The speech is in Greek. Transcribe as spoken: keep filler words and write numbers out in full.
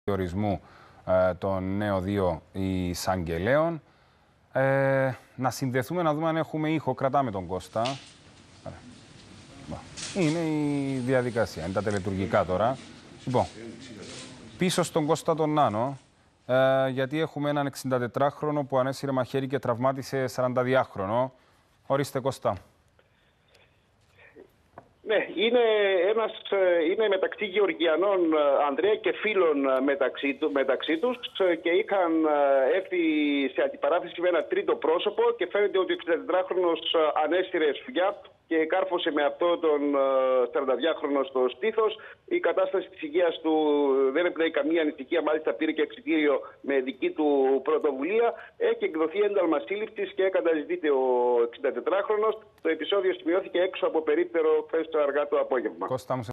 ορισμού ε, των νέων δύο εισαγγελέων. Ε, να συνδεθούμε να δούμε αν έχουμε ήχο. Κρατάμε τον Κώστα. Είναι η διαδικασία, είναι τα τελετουργικά τώρα. Λοιπόν, πίσω στον Κώστα τον Νάνο, ε, γιατί έχουμε έναν εξηντατετράχρονο που ανέσυρε μαχαίρι και τραυμάτισε σαρανταδυάχρονο. Ορίστε Κώστα. Ναι, είναι, ένας, είναι μεταξύ Γεωργιανών, Ανδρέα, και φίλων μεταξύ, του, μεταξύ τους και είχαν έρθει σε αντιπαράθεση με ένα τρίτο πρόσωπο και φαίνεται ότι ο εξηντατετράχρονος ανέσυρε σφουγιά και κάρφωσε με αυτό τον σαρανταδυάχρονο στο στήθος. Η κατάσταση της υγείας του δεν εμπνέει καμία ανησυχία, μάλιστα πήρε και εξιτήριο με δική του πρωτοβουλία. Έχει εκδοθεί ένταλμα σύλληψης και καταζητείται ο εξηντατετράχρονος. Το επεισόδιο σημειώθηκε έξω από περίπτερο χθες αργά το απόγευμα. Κώστα μου,